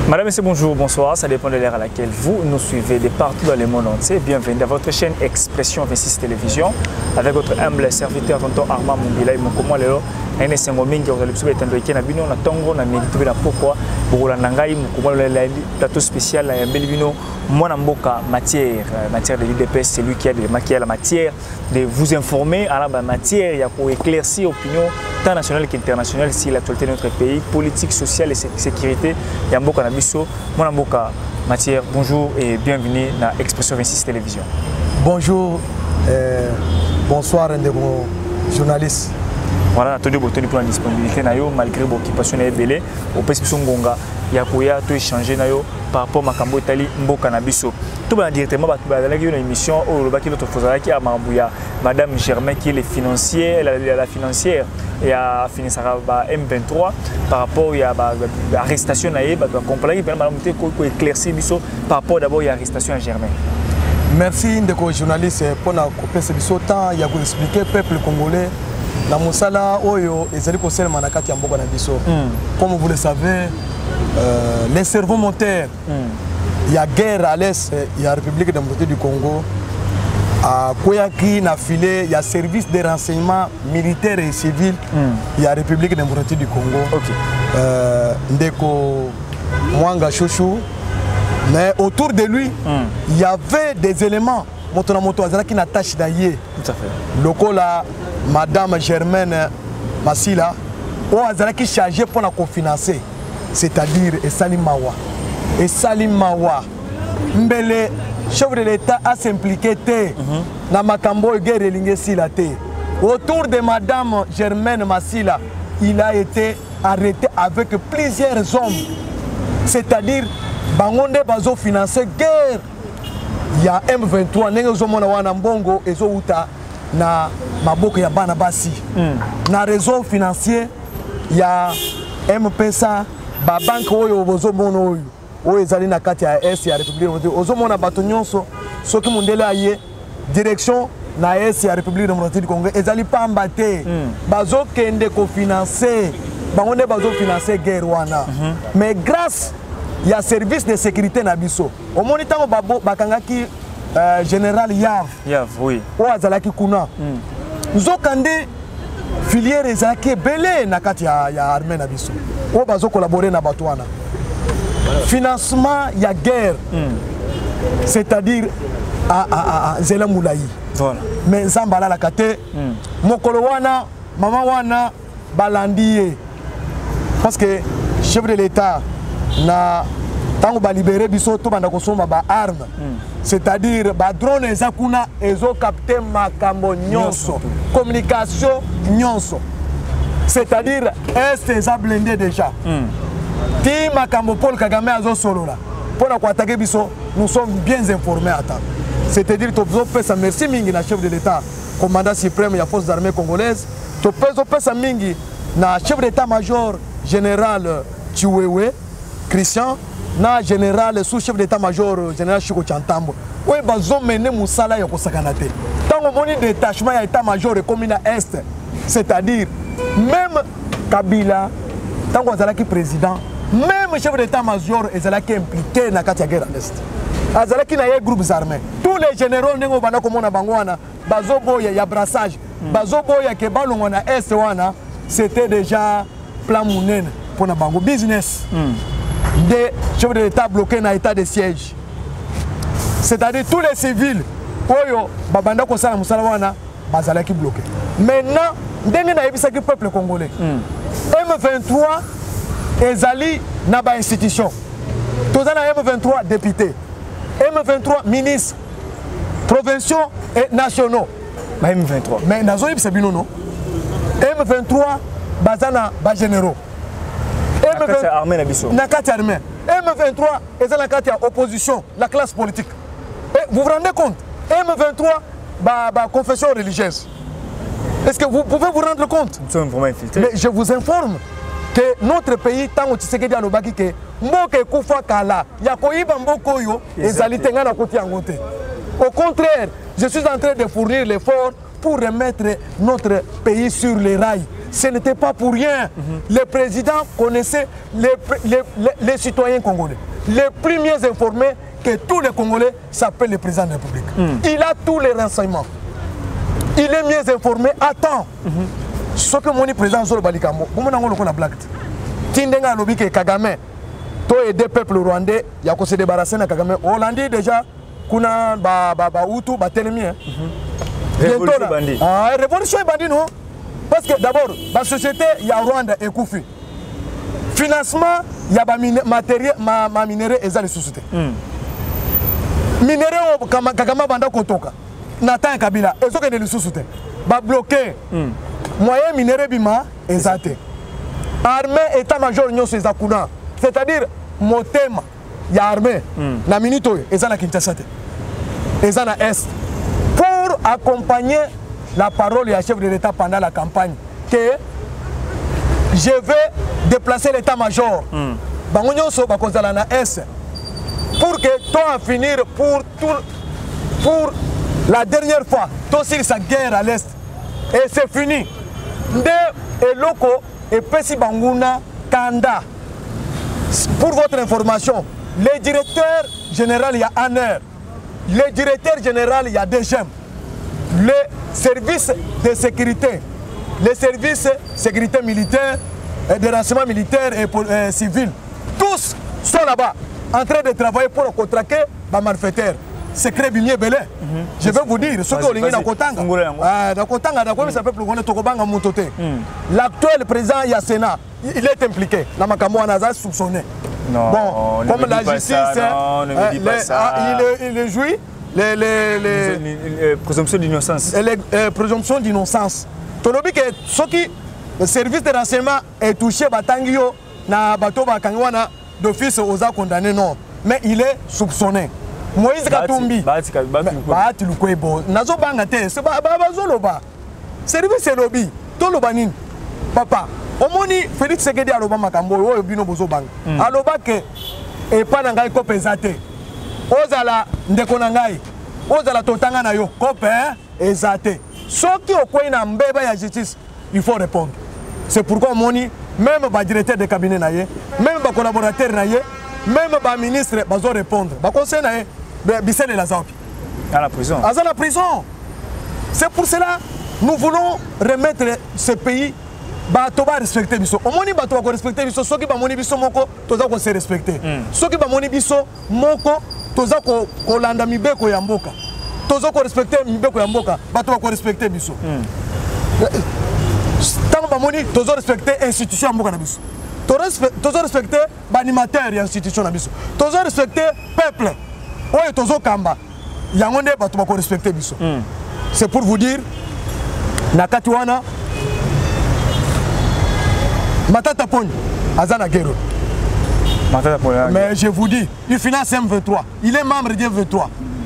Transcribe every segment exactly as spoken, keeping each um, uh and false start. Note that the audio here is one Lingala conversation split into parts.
Madame, Monsieur, bonjour, bonsoir. Ça dépend de l'heure à laquelle vous nous suivez de partout dans le monde entier. Bienvenue à votre chaîne Expression vingt-six Télévision avec votre humble serviteur, tonton Armand Mungila. Il m'a commandé là. Un essengo mingi vous allez peut être envoyé na bino na tongo na mérite na pourquoi pour la nangai mukuma le plateau spécial la belbino mwana mboka matière matière de l'U D P S, c'est lui qui a de maquiller la matière de vous informer à la matière il y a pour éclaircir opinion tant nationale qu'internationale sur l'actualité de notre pays, politique, sociale et sécurité. Ya mboka na biso mwana mboka matière. Bonjour et bienvenue na Expression vingt-six Télévision. Bonjour, euh, bonsoir ndeko journaliste. Voilà, nous avons pour la disponibilité malgré l'occupation de l'Ebélé. Au Pespi Ngonga, il y a tout échangé par rapport à Makambo Tali Mboka Nabiso. Tout le monde directement, il y a une émission où le Baki qui a Mambouya, Madame Germain qui est la financière, la financière et a fini ça M vingt-trois par rapport à l'arrestation naïe, bah compagnie ben Madame Té ko éclaircir biso par rapport d'abord à l'arrestation à Germain. Merci ndeko journaliste pour na couper ce biso temps, il y a pour expliquer peuple congolais. La Moussala Oyo et Zali Kosel Manakati Amboka Nabiso. Comme vous le savez, euh, les cerveaux moteurs, il mm. y a guerre à l'est, il y a la République démocratique du Congo. À Koyaki, na filé, il y a service de renseignement militaire et civil, il mm. y a la République démocratique du Congo. Okay. Euh, Ndeko Mwanga Chouchou. Mais autour de lui, il mm. y avait des éléments. Moto moto qui n'attache d'ailleurs. Tout à fait. Loko là. Madame Germaine Massila, qui est chargée pour la cofinancer, c'est-à-dire Salim Mawa. Et Salim Mawa, Mbele, chef de l'État a s'impliqué dans Makambo et guerre et autour de Madame Germaine Massila, il a été arrêté avec plusieurs hommes, c'est-à-dire Bangonde Bazo financer guerre. Il y a M vingt-trois, Nengozomonawana Mbongo et Zouta. Na maboko ya bana basi mm. na réseau financier ya M P S A ba banque oyo bozo mono oyo oyo ezali na kati ya S ya République ozo mona bato nyonso soki mundele aye direction na S ya République démocratique du Congo ezali pamba te mm. bazo kende ko financer bangonde bazo financer guerre wana mm -hmm. mais grâce ya service de sécurité na biso o moni tango babo bakangaki Euh, général Yav, Yav, oui. Ou Azalaki Kuna. Mm. Zokande filière Ezaki belé na kati ya, ya armée na biso. Ou bazo collaborer na Batouana. Financement ya guerre. Mm. C'est-à-dire à à à Zela Moulaï. Voilà. Mais Zambala la kate mm. Mokolo wana, maman wana balandié. Parce que chef de l'État na tango ba libérer biso to banda kosoma ba arme. Mm. C'est-à-dire ba drone ezakuna ezo capter makambo nyonso, communication nyonso. C'est-à-dire est eza blindé déjà. Mm. Ti makambo Paul Kagame azo solola. Pour la attaquer biso, nous sommes bien informés à temps. C'est-à-dire to pesa merci mingi na chef de l'État, commandant suprême ya forces armées congolaises, to pesa mingi na chef d'état-major général Chiwewe Christian na général sous-chef d'état-major général Chiko Chantambo. Oui, bazo mené musala yoko sakanate. Tant on moni détachement ya état-major et commune est, c'est-à-dire même Kabila, tant qu'on zalaki président, même chef d'état-major ezalaki impliqué na kati ya guerre à l'est. Azalaki na ye groupes armés. Tous les généraux nengo bana komona bangwana, bazo boya ya brassage, bazo boya ke balongo na est wana, c'était déjà plan munene pour na bango business. Mm. Des chefs de l'État bloqués dans l'état de siège. C'est-à-dire tous les civils, Oyo, Babanda Kosala Moussalawana, Bazalaki bloqué. Maintenant, dès que le peuple congolais, mm. M vingt-trois, Ezali Naba institution. Tous les M vingt-trois députés, M vingt-trois ministres, provinciaux et nationaux. M vingt-trois. Mais Nazoïb c'est bien non. M vingt-trois, Bazana, Bas généraux. M vingt-trois est la carte opposition, la classe politique. Et vous vous rendez compte, M vingt-trois, bah, bah, confession religieuse. Est-ce que vous pouvez vous rendre compte? Nous sommes vraiment infiltrés. Mais je vous informe que notre pays, tant que Tshisekedi alobaki que mboke kufa kala, ya koyiba mbokoyo, ezali tenga na koti angote. Au contraire, je suis en train de fournir l'effort pour remettre notre pays sur les rails. Ce n'était pas pour rien. Mm-hmm. Le président connaissait les, les, les, les citoyens congolais. Les plus mieux informés que tous les Congolais s'appellent le président de la République. Mm. Il a tous les renseignements. Il est mieux informé à temps. Mm-hmm. Ce que mon président Zolo Balikamo, comment on a la blague? Tindenga lobi que Kagame, to et deux peuples rwandais, il y a qu'on se débarrasser de Kagame. Hollandais déjà, kuna ba ba ba Hutu, ba Telemi. Révolution bandit. Ah, révolution bandit non? Parce que d'abord, la société, il y a Rwanda et Koufi. Financement, il y a ma matériel, ma, ma minerai et ça les sociétés. Mm. Minerai au Kagama Banda Kotoka, Nathan Kabila, et ça que les sociétés. Ba bloqué. Mm. Moyen minerai bima et ça te. Armée état-major nyo c'est zakuna. C'est-à-dire motema, il y a armée. Mm. Na minito et ça na Kinshasa te. Et ça na Est. Pour accompagner la parole du chef de l'État pendant la campagne que je vais déplacer l'état-major mm. pour que toi à finir pour, tout, pour la dernière fois toi aussi sa guerre à l'Est et c'est fini de eloko et pesi banguna kanda. Pour votre information, le directeur général il y a Aner, le directeur général il y a D G M, le service de sécurité, les services de sécurité militaire, et de renseignement militaire et, et civil, tous sont là-bas en train de travailler pour contraquer les malfaiteurs. Secret Bimier Belé. Je vais vous dire, ce que vous Kotanga, l'actuel président Yassena, il est impliqué. La Makamou Anaza soupçonné. Non, bon, comme la justice, ça, non, ne me dis pas les, ça. il, il, il jouit. Les, les, les, les, les présomptions d'innocence. Les euh, présomptions d'innocence. Tolobi que ce qui le service de renseignement est touché Batangio na bato bakangwana d'office aux condamnés non, mais il est soupçonné. Moïse Katumbi. Bati Bati Lukwebo. Nazo banga te, c'est ba bazolo ba. Service c'est lobby. To lobanine. Papa, omoni Félix Sekedi aloba makambo oyo bino bozo banga. Aloba ke e pa na ngai ko pesate. Ozala ndeko na ngai ozala totanga na yo kope ezate soki okwei na mbeba ya justice il faut répondre. C'est pourquoi moni même ba directeur de cabinet na ye même ba collaborateur na ye même ba ministre bazo répondre ba conseil na ye Bissel la Zampi à la prison à la prison. C'est pour cela nous voulons remettre ce pays bato ba respecter biso omoni bato ba ko respecter biso soki ba moni biso moko toza ko se respecter soki ba moni biso moko toza ko kolanda mibeko ya mboka toza ko respecter mibeko ya mboka bato ba ko respecter biso tant ba moni toza respecter institution ya mboka na biso toza respecter ba animateur ya institution na biso toza respecter peuple oyo toza kamba yango nde bato ba ko respecter biso. C'est pour vous dire nakati wana Matata Pogny azana guerre. Mais je vous dis, il finance M vingt-trois. Il est membre du M vingt-trois.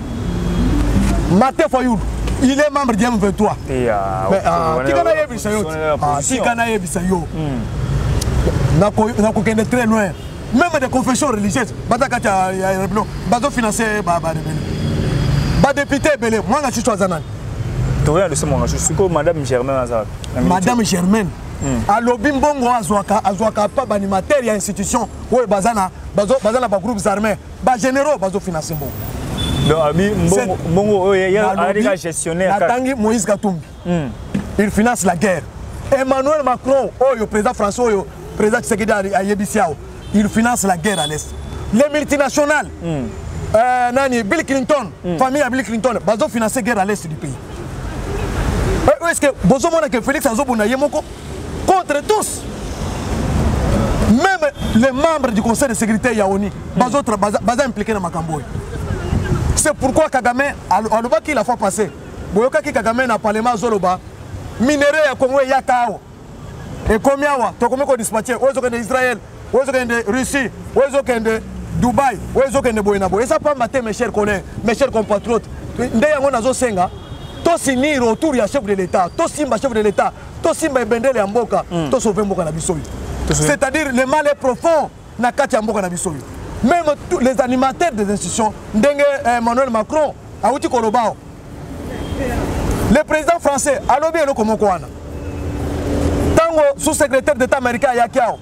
Maté Fayoul, il est membre du M vingt-trois. Mais qui kana yebisa yo? Ah, si kana yebisa yo. Nako nako kende très loin. Même des confessions religieuses, batakati ya reblo, bazo financer ba ba rebelle. Ba député belé, moi na chicho azana. Toya de ce moment, je suis comme Madame Germaine Azar. Madame Germaine. Alobi mbongo azwaka azwaka pa ba animateur ya institution oyo bazana bazo bazana ba groupes armés ba généraux bazo financer mbongo. Donc abi mbongo mbongo oyo ya ariga gestionnaire Tangi Moïse Katumbi. Il finance la guerre. Emmanuel Macron oyo président François oyo président Tshisekedi ayebisiao. Il finance la guerre à l'est. Les multinationales euh nani Bill Clinton, famille à Bill Clinton bazo financer guerre à l'est du pays. Est-ce que bozo mona que Félix Azobuna yemoko contre tous, même les membres du conseil de sécurité Yaoni, bas autres bas impliqués dans Makamboy. C'est pourquoi Kagame, Aloba qui la fois passée, Boyoka qui Kagame n'a pas les mains Zoloba, minéré à Congo et Yakao, et combien tu as dispatché, où est-ce Israël, où est-ce de Russie, où est-ce de Dubaï, où est-ce de Boinabo. Et ça pas mater mes chers collègues, mes chers compatriotes. D'ailleurs, on a Zosenga. To signer autour ya chef de l'État, to simba chef de l'État, to simba bendele ya mboka, to sauver mboka na biso. C'est-à-dire le mal est profond na kati ya mboka na biso. Même tous les animateurs des institutions, ndenge Emmanuel Macron, auti kolobao. Le président français a lobby le Komokwana. Tango sous-secrétaire d'État américain Yakiao.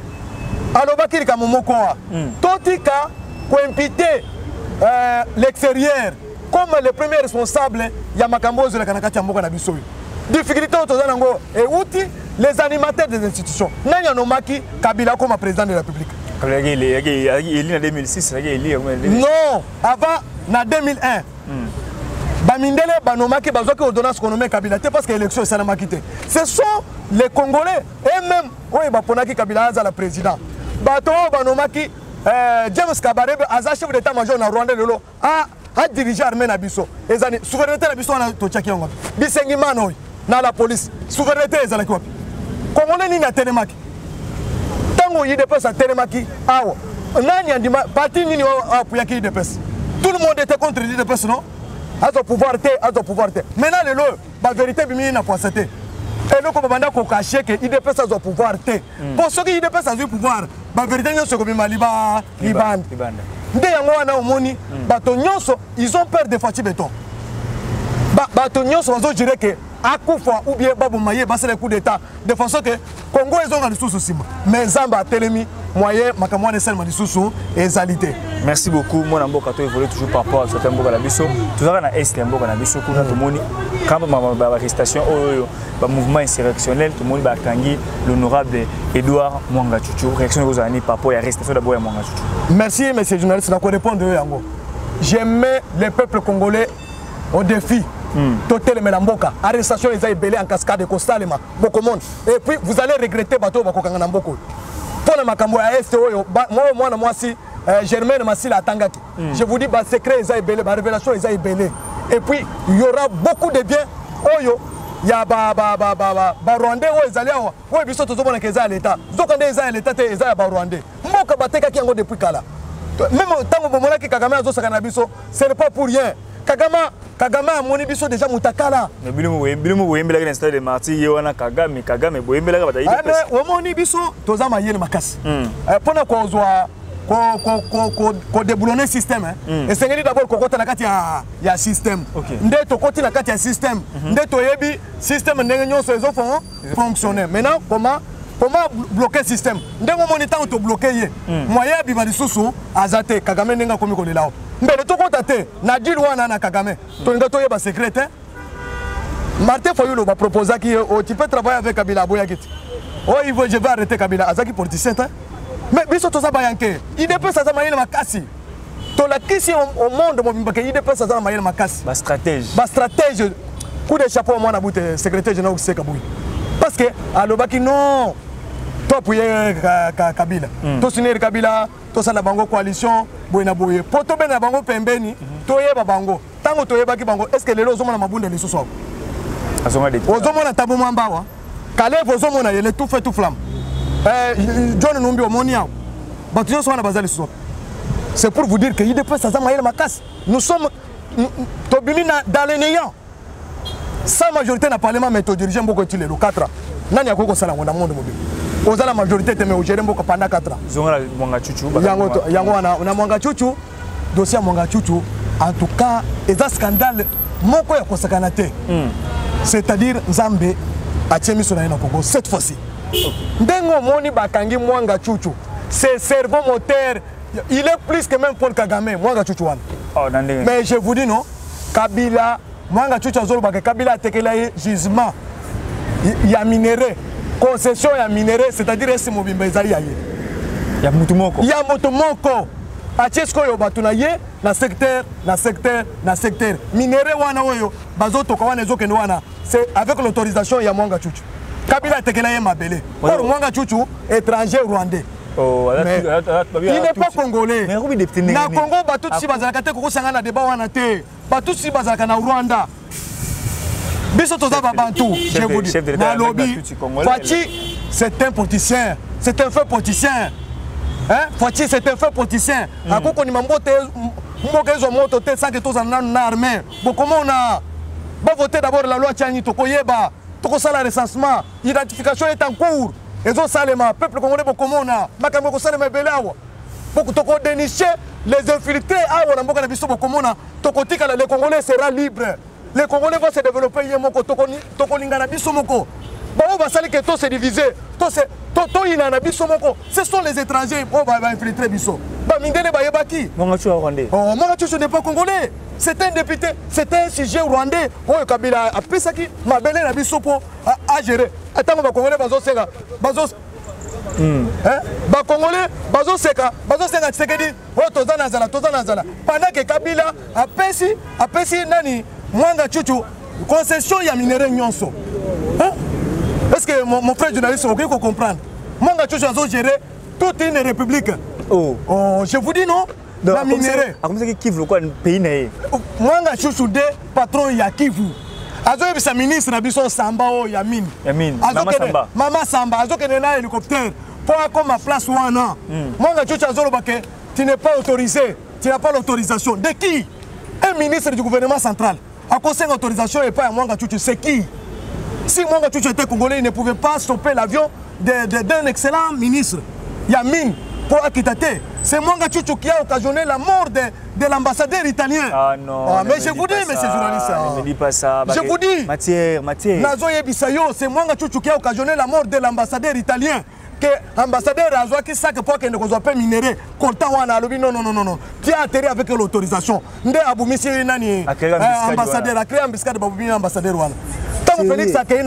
Alobaki ka Momokoa. Totika ko impiter euh, l'extérieur comme le premier responsable ya makambo de la kanakati mboka na biso. Difficulté autoza nango et outi les animateurs des institutions. Nanya nomaki Kabila comme président de la République. Il est en deux mille six, non, avant en deux mille un. Bamindele banomaki bazoki ordonnance qu'on nomme Kabila parce que l'élection est salement quitté. Ce sont les Congolais et même oui baponaki Kabila za la président. Bato banomaki James Kabarebe aza chef d'état-major na Rwanda lelo a a diriger armée na biso. Ezani souveraineté na biso na tochaki yango. Bisengi mano na la police. Souveraineté ezala kwa. Congolais ni na telemaki. Tango yi depes a telemaki awo. Nani andima parti nini apuyaki yi depes. Tout le monde était contre yi depes non? Azo pouvoir te, azo pouvoir te. Maintenant le lot, la vérité bimi na poisete. Et donc on va ko cacher que I D P S azo pouvoir te. Pour ceux qui I D P S azo pouvoir, la vérité nyonso ko bima liba liban. Nde yango wana omoni bato nyonso ils ont peur de Fati Beton. Ba bato nyonso bazo dire que akufa ou bien babu maye basele coup d'état de façon que Congo ezonga lisusu sima. Mais Zamba telemi moyen makamwane selma lisusu ezalité. Merci beaucoup. Moi, je suis évolué toujours par rapport à ce tempo de Bisso. Tout ça, on a est tempo de Bisso. Quand on a l'arrestation, le mouvement insurrectionnel, tout le monde a tangué l'honorable Edouard Mwanga Chuchu. Réaction aux années par rapport à l'arrestation de Mwanga Chuchu. Merci, monsieur le journaliste. Je réponds. J'aimais le peuple congolais au défi. Totel Melamboka. Arrestation, ils ont belé en cascade de Kostalema. Beaucoup de monde. Et puis, vous allez regretter Bato Bakokanga Mboko. Pour le Makambo à Est, moi, moi, si. Euh, Germaine Massila Tangaki. Mm. Je vous dis, bah, secret, ils ont belé, bah, révélation, ils ont belé. Et puis, il y aura beaucoup de biens. Oyo, il y a bah, bah, bah, bah, bah, bah, Rwandais, oh, ils allaient, oh, ils sont tous bons qu'ils ont l'État. Ils ont l'État, ils ont bah, Rwandais. Moi, je bateka qui ont depuis Kala. Même tant que moment que Kagame a zo sakanabiso, ce n'est pas pour rien. Kagame, Kagame a moni biso déjà mutakala. Mais bilumu, bilumu, boyembela que l'instant de Marty, Yoana Kagame, Kagame, boyembela que bataille. Ah mais, au moni biso, toza mayele makasi. Pendant qu'on soit ko déboulonner système et c'est d'abord ko kota na kati ya ya système ndé to koti na kati ya système ndé to yebi système ndenge nyonso ezo fonctionner maintenant comment comment bloquer système ndé mo moniteur to bloquer ye moyen bi malisusu azate Kagame ndenga komi ko de lao mbele to kota te na deal wana na Kagame to nga to yeba secrétaire Martin Fayulu va proposer qui tu peux travailler avec Kabila Boyakiti oh il veut je vais arrêter Kabila azaki politicien mais biso to zabayanke I D P S azamayele makasi to la kisi au monde mo bimbake I D P S azamayele makasi ba stratège ba stratège coup de chapeau moi na boute secrétaire général Seka Boui parce que alobaki non to puye Kabila to sineri Kabila to sala bango coalition boyena boye poto bena bango pembeni to yeba bango tango to yeba ki bango est-ce que lelo ozomona mabunda lisusu azonga de ozomona tabo mwamba wa kale ozomona yele tout fait tout flamme. John Numbi Omonia, c'est pour vous dire que I D P S nous sommes dans le néant. Sa majorité n'a pas les mêmes dirigeants beaucoup de le quatre ans. Nani akoko sala ngona monde mobile. Oza la majorité te me au gérer beaucoup pendant quatre ans. Zonga Mwanga Chuchu. Yango yango na na Mwanga Chuchu, dossier Mwanga Chuchu en tout cas est un scandale moko ya kosakana te. C'est-à-dire Nzambe a tiemi sona na Congo cette fois-ci. Ndengo moni bakangi Mwanga Chuchu, c'est cerveau moteur, il est plus que même Paul Kagame, Mwanga Chuchu wana. Oh, mais je vous dis non, Kabila, Mwanga Chuchu azolo baka Kabila a tekela gisement, il y a minéré, concession ya minéré, c'est-à-dire esi mobimba ezali ya ye. Ya mutu moko. Ya mutu moko. Achesko yo batuna ye na secteur, na secteur, na secteur. Minéré wana oyo bazo toka wana ezokende wana, c'est avec l'autorisation ya Mwanga Chuchu. Kabila tekela ye mabele. Pour Mwanga Chuchu, étranger rwandais. Oh, mais il n'est pas congolais. Na Congo, tout si bazalaka te koko sanga na débat wana te. Tout si bazalaka na Rwanda. Biso toza ba bantu, je vous dis. Na lobby. Fati, c'est un politicien. C'est un feu politicien. Hein? Fati, c'est un feu politicien. Akoko ni mambote mboka ezo moto te sans que tous en armée. Bon comment on a ba voter d'abord la loi Tiani Tokoyeba. Toko sala recensement, l'identification est en cours. Et zo salema, peuple congolais comment on a, makambo ko salema belawa. Pour toko dénicher les infiltrés awa na mboka na biso comment on a, toko tika les Congolais sera libre. les Congolais vont se développer. Se diviser. Ce sont les étrangers qui vont infiltrer Bisso. Ce n'est pas congolais. C'est un député, c'est un sujet rwandais. Oh, Kabila a fait ça qui m'a belé la Bisso pour gérer. Attends, on va Congolais, Bazo Sega. Bazo. Ba Congolais, Bazo Sega. Bazo Sega, c'est que dit, oh, Tozana Zala, Tozana Zala. Pendant que Kabila a fait si, a fait si, Nani, Mwanga Chuchu, concession, il y a minéré Nyonso. Est-ce que mon, mon frère journaliste, vous pouvez comprendre? Mwanga Chuchu a géré toute une république. Oh. Oh, je vous dis non? Donc, la minérée. Comme ça, Kivu, quoi, un pays n'est. Mwanga Chuchu de patron ya Kivu. Azo est ministre Nabiso Samba o Yamin. Yamin. Mama Samba. Mama Samba. Azo est un hélicoptère pour comme ma place wana. Mwanga Chuchu azo le baké. Tu n'es pas autorisé. Tu n'as pas l'autorisation. De qui? Un ministre du gouvernement central. À cause de l'autorisation et pas à Mwanga Chuchu, c'est qui? Si Mwanga Chuchu était congolais, il ne pouvait pas stopper l'avion d'un excellent ministre, Yamin, pour Akitate. C'est Mwanga Chuchu qui a occasionné la mort de, de l'ambassadeur italien. Ah non. Ah, mais je vous dis, monsieur journaliste. Ne me dis pas ça. Je vous dis. Matière, matière. Nazo Yebisayo, c'est Mwanga Chuchu qui a occasionné la mort de l'ambassadeur italien. Que l'ambassadeur a joué qui sac pour qu'il ne soit pas minéré. Non, non, non, non, non. Qui a atterri avec l'autorisation. Nde Aboumisi Nani, ambassadeur, a créé un biscuit de Baboumi, ambassadeur. Tant que Félix a créé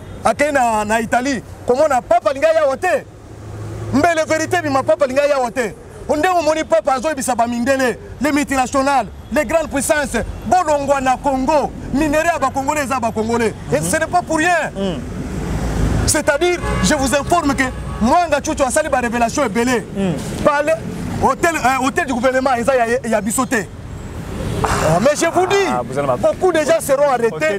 en Italie, comment on n'a pas parlé à Yaote. Mais la vérité, il m'a pas parlé à Yaote. On dit au papa Azo Bisaba Mindele, les multinationales, les grandes puissances, Bolongwana Congo, minéré à Congolais à Congolais. Et ce n'est pas pour rien. C'est-à-dire, je vous informe que Mwanga Chuchu a sali ba révélation est belé. Parle hôtel hôtel du gouvernement il y a bissoté. Mais je vous dis, beaucoup de gens seront arrêtés.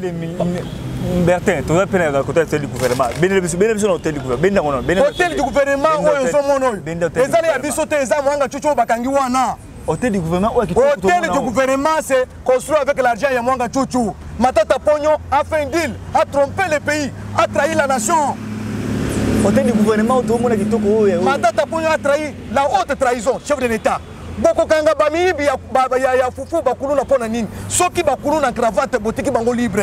Bertin, tu vas peine à côté du gouvernement. Bénéfice hôtel du gouvernement. Hôtel du gouvernement où ils sont mono. Les allez à bissoté, les Mwanga Chuchu bakangi wana. Hôtel du gouvernement où Hôtel du gouvernement c'est construit avec l'argent de Mwanga Chuchu. Matata Pognon a fait un deal, a trompé le pays, a trahi la nation. Hôtel du gouvernement, tout le monde a dit Matata Pognon a trahi la haute trahison, chef de l'État. Boko Kanga Bami, ya Foufou Bakulu na Ponanine. Ceux qui Bakulu na cravate, botiki bango libre.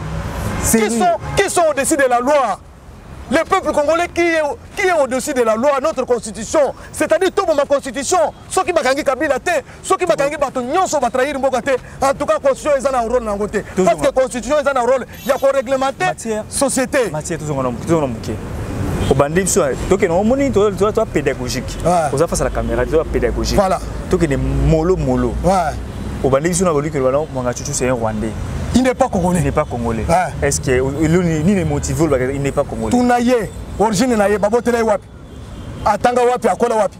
Qui sont, qui sont au-dessus de la loi? Le peuple congolais qui est, qui est au-dessus de la loi, notre constitution, c'est-à-dire toute ma constitution, ceux qui bakangi Kabila te, ceux qui bakangi bato nyonso ba trahir mboka te, en tout cas constitution est un rôle nango te. Parce que constitution est un rôle, il y a pour réglementer société. Matière tout son nom, tout son nom qui. Au bandit so, donc on moni toi toi pédagogique. Aux face à la caméra, toi pédagogique. Voilà. Donc il est mollo mollo. Ouais. Au bandit so na voulu que le ballon Mwanga Chuchu c'est un Rwandais. Il n'est pas congolais. Il n'est pas congolais. Ouais. Est-ce que ni les motive il n'est pas congolais. Tout naïe, origine naïe, babotele wapi. Atanga wapi, akola wapi.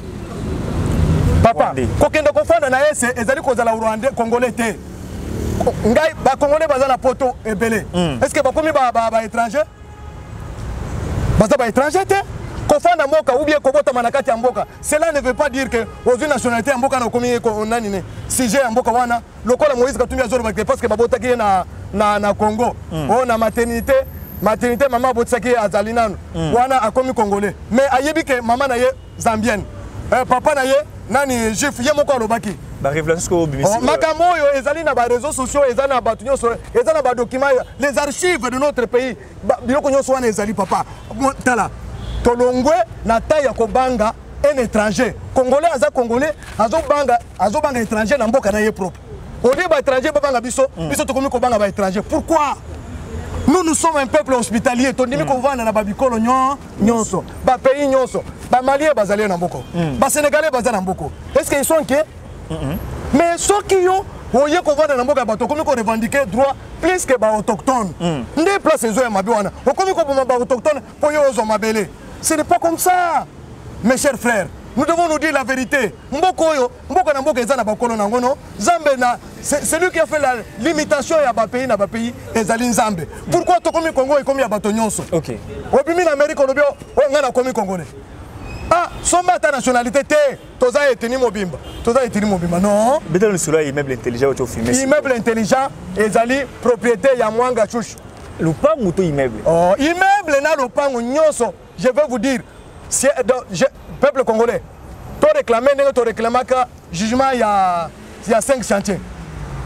Papa, kokende kofana naïe c'est ezali kozala Rwandais congolais te. Ngai ba congolais bazala poto ebele. Est-ce que ba komi ba ba étranger? Baza ba étranger te. Kofana moka ou bien kobota manakati ya mboka. Cela ne veut pas dire que aux une nationalité mboka na komi nani ne. Si j'ai mboka wana, lokola Moïse Katumbi azoro parce que babota ki na na na Congo. Oh na maternité, maternité maman botsaki azali nanu. Wana akomi congolais. Mais ayebi que maman na ye zambienne. Euh, papa na ye nani juif ye moko alobaki. Ba révélation ko bimisi. Makambo yo ezali na ba réseaux sociaux, ezali na ba tunyo so, ezali na ba documents, les archives de notre pays. Biloko nyoso wana ezali papa. Tala. Tolongwe na taille ya kobanga un étranger. Congolais aza congolais, azo banga, azo banga étranger na mboka na ye propre. Au lieu ba étranger ba banga biso, biso to komi ko banga ba étranger. Pourquoi? Nous nous sommes un peuple hospitalier. Tondimi ko vana na babikolo nyon nyonso. Ba pays nyonso. Ba malien bazali na mboko. Ba sénégalais bazali na mboko. Est-ce qu'ils sont que mais ceux qui ont oye ko vana na mboka bato komi ko revendiquer droit plus que ba autochtone. Ndé place ezo ya mabiwana. Komi ko ba autochtone po yo zo mabele. Ce n'est pas comme ça, mes chers frères. Nous devons nous dire la vérité. Mboko yo, mboko na mboko ezana bakolo na ngono. Zambe na, c'est lui qui a fait la limitation ya ba pays na ba pays ezali nzambe. Pourquoi to komi Congo et komi abato nyonso? OK. Obimi na Amérique lobio, o ngana komi congolais. Ah, somba ta nationalité te, toza eteni mobimba. Toza eteni mobimba. Non. Bédal sur immeuble intelligent au filmé. Immeuble intelligent ezali propriété ya Mwanga Chuchu. Lupango to immeuble. Oh, immeuble na lupango nyonso. Je vais vous dire, si, donc, je, peuple congolais, tu réclames, tu réclames que jugement il y a, il y a cinq chantiers.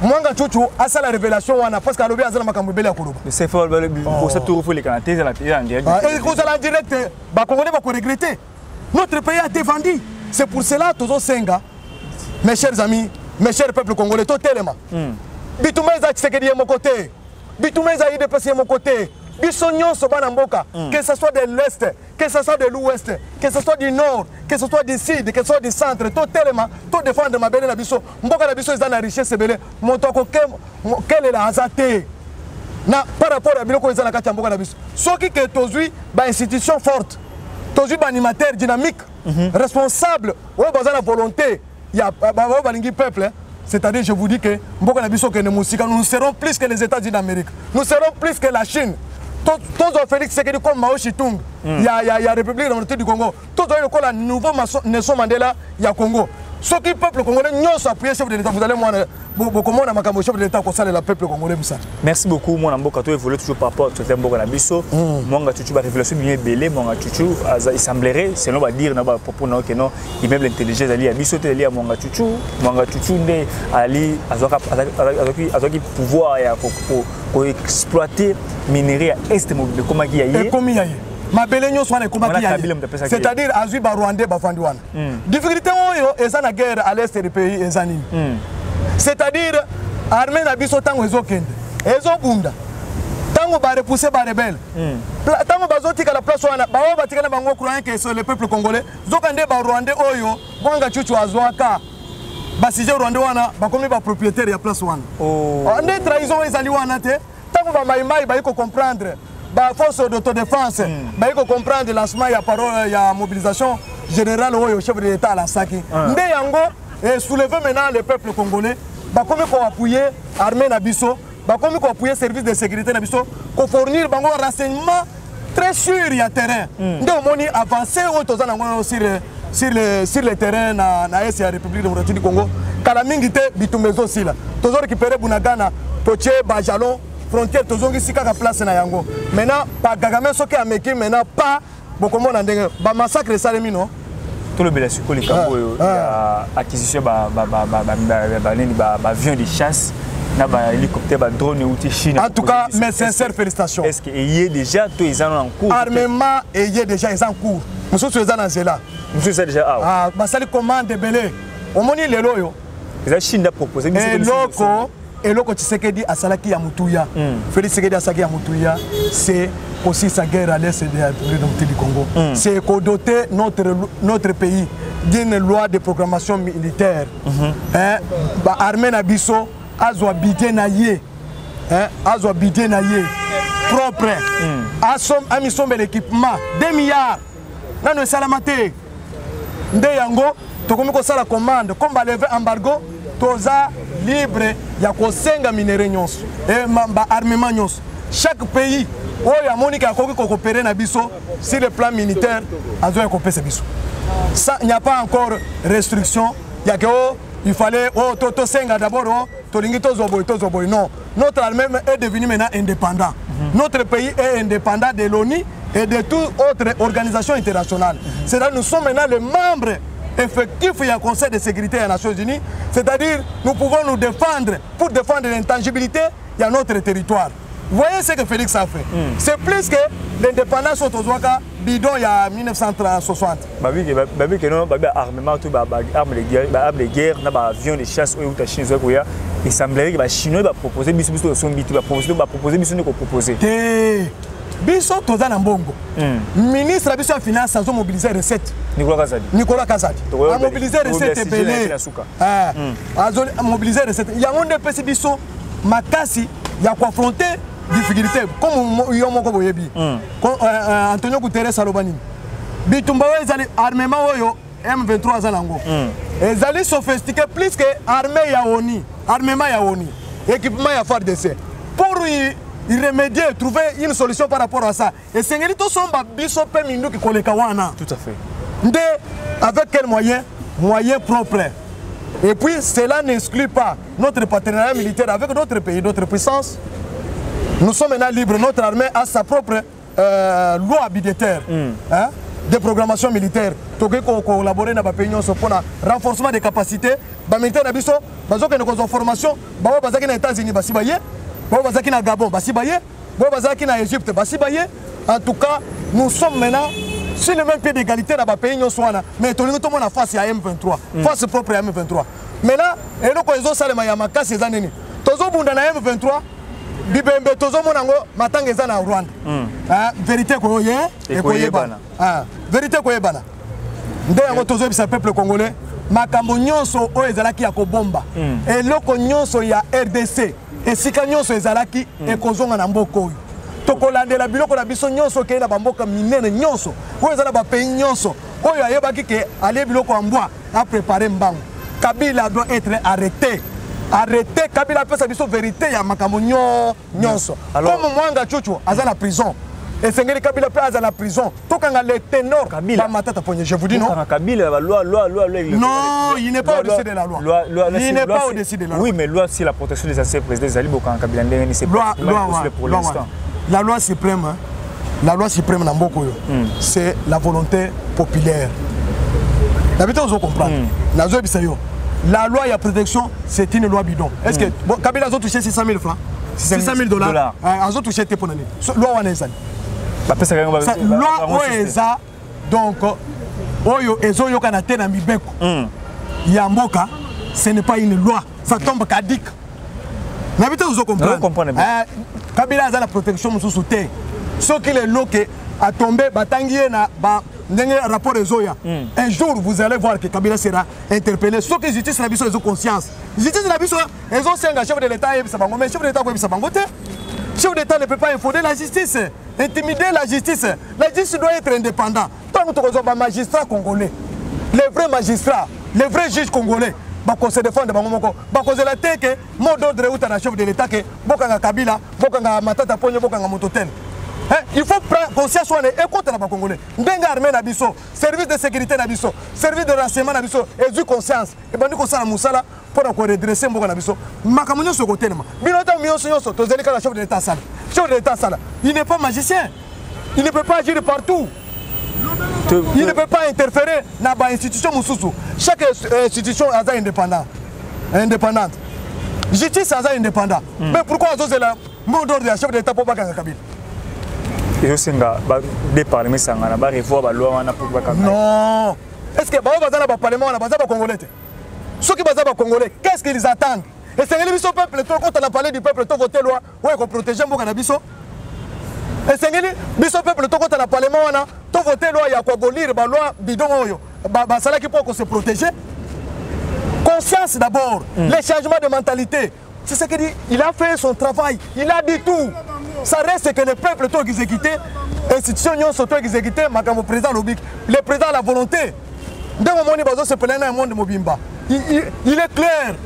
Mwanga Chuchu a ça la révélation wana parce qu'à l'obé azala makambo bele ya koloba. C'est fort pour ça tout refou les canadiens la télé en direct. Et cause à la direct ba Congolais va regretter. Notre pays a été vendu. C'est pour cela tozo senga. Mes chers amis, mes chers peuples congolais, tout tellement. Bitumeza Tshisekedi mon côté. Bitumeza I D P C mon côté. Bisognon Sobana Mboka, que ce soit de l'Est, que ce soit de l'Ouest, que ce soit du Nord, que ce soit du Sud, que ce soit du Centre, tout tellement, tout défendre ma belle Nabiso. Mboka Nabiso est dans la richesse, belé. Mon toko, quelle est la hazate? Na, par rapport à Biloko, ils ont la carte Mboka Nabiso. Ce qui est aujourd'hui, bah, institution forte, aujourd'hui, bah, animateur dynamique, responsable, ouais, bah, la volonté, il y a, bah, bah, bah, peuple, c'est-à-dire, je vous dis que Mboka Nabiso, que nous serons plus que les États-Unis d'Amérique, nous serons plus que la Chine. Tous les Félix Tshisekedi comme Mao Tse-tung, il y a la République démocratique du Congo. Tous les la nouveau Nelson Mandela, il y a Congo. Ce qui peuple congolais, nous sommes appuyés sur l'État. Vous allez voir comment on a marqué chef de l'État comme ça, le peuple congolais. Merci beaucoup, mon ambo Kato évolue toujours par rapport à ce thème Mboka Nabiso. Moi, je suis révélation bien belé, moi Chuchu, il semblerait, selon va dire, na ba propos na que non, il même l'intelligence ali Abiso te ali à moi Chuchu, moi Chuchu né ali azoka azoki pouvoir ya pour exploiter minerai à est mobile comment il y a et comment il y a ma belle nyos wana comment il y a c'est-à-dire azui ba Rwandais ba fandi wana difficulté oyo eza na guerre à l'est du pays ezanini c'est-à-dire armée na biso tango ezokende ezobunda tango ba repousser ba rebelle tango bazotika la place wana ba batika na bango croyant que c'est le peuple congolais zokande ba Rwandais oyo mwanga chuchu azwaka basije Rwandais wana bakomi ba propriétaire ya place wana oh ande trahison ezali wana te tango ba maimai ba iko comprendre ba force d'autodéfense ba iko comprendre lancement ya parole ya mobilisation générale oyo chef de l'État à la Saki nde yango et soulever maintenant le peuple congolais bakomi ko appuyer armée na biso bakomi ko appuyer service de sécurité na biso ko fournir bango renseignement très sûr ya terrain nde omoni avancer oyo tozana ngo sur sur le sur le terrain na na est ya République démocratique du Congo kala mingi te bitumbezo sila tozo récupérer Bunagana toche ba jalon frontière tozongi sika ka place na yango maintenant pas Kagame soki ameki maintenant pas bokomo na ndenge ba massacre salemi non tout le belasi ko les campo ya acquisition ba ba ba ba ba nini ba avion de chasse na ba hélicoptère ba drone outil Chine en tout cas mes sincères félicitations est-ce que y est déjà tous ils en cours armement et y est déjà ils en cours monsieur Suzanne Anzela monsieur c'est déjà ah ba sali commande belé omoni lelo yo la Chine a proposé mais loko et loko Tshisekedi asalaki ya mutuya Félix Tshisekedi asalaki ya mutuya c'est aussi sa guerre à l'est de la République démocratique du Congo c'est qu'on doter notre notre pays d'une loi de programmation militaire hein ba armée na biso azwa budget na ye hein azwa budget na ye propre asom amisombe l'équipement deux milliards nano salamate nde yango tokomi ko sala commande comme ba lever embargo toza libre ya kosenga minere nyonso et ba armement nyonso chaque pays oyo amonika akoki ko coopérer na biso sur le plan militaire azoya ko pesa biso ça il n'y a pas encore restriction il y a que oh, il fallait oh to to senga d'abord oh tolingi to zoboy to zoboy non notre armée est devenu maintenant indépendant mm-hmm. Notre pays est indépendant de l'ONU et de toute autre organisation internationale mm-hmm. C'est là nous sommes maintenant les membres effectif il y a un Conseil de sécurité des Nations Unies, c'est-à-dire nous pouvons nous défendre pour défendre l'intangibilité il y a notre territoire. Vous voyez ce que Félix a fait mm. C'est plus que l'indépendance au Tozouaka bidon il y a mille neuf cent soixante. Bah oui, bah oui que non, bah armement tout bah armes de guerre, bah armes de guerre, na bah avions de chasse ou ta Chine zokoya, il semblerait que bah Chinois va proposer biso biso de son bitu, va proposer va proposer biso de ko proposer. Biso toza na mbongo. Ministre de la Finance a mobilisé recettes. Nicolas Kazadi. Nicolas Kazadi. A mobilisé recettes belé. Ah, a mobilisé recettes. Il y a un de pesi biso makasi il y a confronté difficulté comme yo moko boyebi. Antonio Guterres alobani. Bitumba ezali armement oyo M vingt-trois zalango. Ezali sophistiqué plus que armée ya ONU, armement ya ONU, équipement ya F A R D C. Pour y remédier, trouver une solution par rapport à ça. Et c'est ce que sont biso pe mindu ki koleka wana. Tout à fait. Ndé avec quels moyens? Moyens propres. Et puis cela n'exclut pas notre partenariat militaire avec d'autres pays, d'autres puissances. Nous sommes maintenant libres, notre armée a sa propre euh, loi budgétaire. Mm. Hein? de programmation militaire. Toke ko collaborer na ba pays nyonso pour renforcement des capacités. Ba militaire na biso bazo ke na formation, ba bazaki na États-Unis basi baye, ba bazaki na Gabon basi baye, ba bazaki na Égypte basi baye. En tout cas, nous sommes maintenant sur le même pied d'égalité dans le pays, mais tout le monde a face à M vingt-trois, face propre à M vingt-trois. Maintenant, et nous avons salé Mayamaka ces années. Tous les gens M vingt-trois, Bibembe, tous les gens matang ezan na Rwanda. Vérité quoi yé et quoi bana. Ah, vérité quoi bana. Ndé tous les peuple congolais, makambo nyonso o ezalaki ya kobomba. Et loko nyonso ya R D C, et sika nyonso ezalaki e kozonga na mboko. Tokolandela biloko na biso nyonso ke na bamboka minene nyonso oyo ezala ba pays nyonso oyo ayebaki ke ale biloko ambwa a préparer mbango. Kabila doit être arrêté. Arrêté, Kabila peut sa biso vérité ya makambo nyonso. Comme Mwanga Chuchu aza na prison. Et Sengeli Kabila peut aza na prison. Tokanga le ténor Kabila matata ponye, je vous dis non. Kabila la loi loi loi non, il n'est pas au-dessus de la loi. Il n'est pas au-dessus de la loi. Oui, mais loi c'est la protection des anciens présidents Zali Bokan Kabila ndenge c'est pas pour l'instant. La loi suprême, hein, la loi suprême Nambokoyo, mm. c'est la volonté populaire. D'habitude, on comprend. Mm. La loi et la protection, c'est une loi bidon. Est-ce mm. que bon, Kabila a touché six cent mille francs, six cent mille dollars, ils ont touché tes ponanes. Loi Wanezan. Loi Oeza, donc, Oyo Ezo Yokanate Namibeko, Yamboka, ce n'est pas une loi, ça tombe caduc. N'habitez vous comprenez. Kabila a la protection sous soutien. Ce qui est loqué a tombé, batangié na ba ndenge rapport Ezoya. Un jour vous allez voir que Kabila sera interpellé. Ce qui justice la biso ils ont conscience. Justice la biso ils ont s'engagé chef de l'État et Sabango mais chef de l'État quoi Sabango te. Chef d'État ne peut pas infonder la justice, intimider la justice. La justice doit être indépendante. Tant que nous avons magistrats congolais, les vrais magistrats, les vrais juges congolais. Bako se défendre bango moko bako zela teke mot d'ordre uta na chef de l'État que bokanga Kabila bokanga Matata Ponyo bokanga Mototen. Hein, il faut prendre conscience on est écoute na ba congolais ndenga armée na biso service de sécurité na biso service de renseignement na biso et du conscience et bandi ko sala musala pour ko redresser mboko na biso makamunyo so ko telema binota mionso nyonso to zelika la chef de l'État sala chef de l'État sala il n'est pas magicien, il ne peut pas agir partout. Il ne peut pas interférer dans l'institution Moussoussou. Chaque institution est indépendante. Indépendante. Justice est indépendante. Mm. Mais pourquoi c'est le mot d'ordre du chef de l'État pour Bakanga Kabila? Et c'est un départ, mais ça va revoir la loi pour Bakanga. Non. Est-ce que le Parlement est congolais? Ceux qui sont congolais, qu'est-ce qu'ils attendent? Et c'est le peuple, quand on a parlé du peuple, tu voté loi, ouais, qu'on protège Mbokana Biso. Et c'est le peuple, quand on a parlé, tu voté loi, il y a quoi lire, la loi bidon, ça là qui peut se protéger. Conscience d'abord, mm. les changements de mentalité. C'est ce qu'il dit, il a fait son travail, il a dit tout. Ça reste que le peuple, toi qui s'est quitté, l'institution, toi qui s'est quitté, le président Lobik, le président a la volonté. Dès le moment où il se plaint dans le monde de Mobimba, il, il, il est clair.